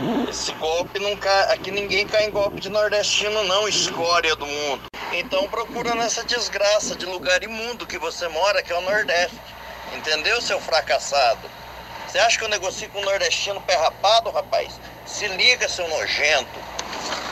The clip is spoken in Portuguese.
Esse golpe não cai, aqui ninguém cai em golpe de nordestino não, escória do mundo. Então procura nessa desgraça de lugar imundo que você mora, que é o Nordeste. Entendeu, seu fracassado? Você acha que eu negocio com um nordestino pé rapado, rapaz? Se liga, seu nojento.